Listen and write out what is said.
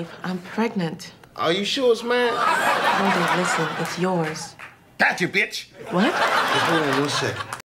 I'm pregnant. Are you sure it's mine? No, Dave, listen, it's yours. Gotcha, bitch. What? Hold on one second.